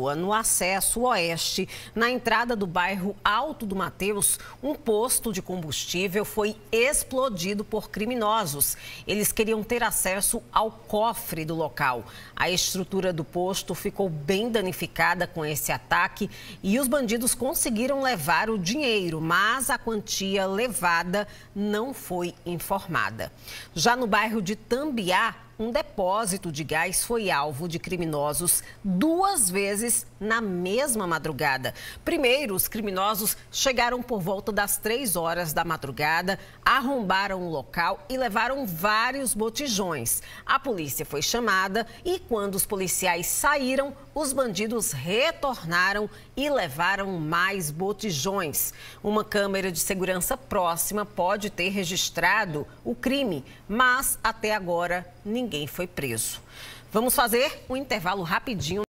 No acesso oeste, na entrada do bairro Alto do Mateus, um posto de combustível foi explodido por criminosos. Eles queriam ter acesso ao cofre do local. A estrutura do posto ficou bem danificada com esse ataque e os bandidos conseguiram levar o dinheiro, mas a quantia levada não foi informada. Já no bairro de Tambiá, um depósito de gás foi alvo de criminosos 2 vezes na mesma madrugada. Primeiro, os criminosos chegaram por volta das 3 horas da madrugada, arrombaram o local e levaram vários botijões. A polícia foi chamada e, quando os policiais saíram, os bandidos retornaram e levaram mais botijões. Uma câmera de segurança próxima pode ter registrado o crime, mas até agora ninguém foi preso. Vamos fazer um intervalo rapidinho.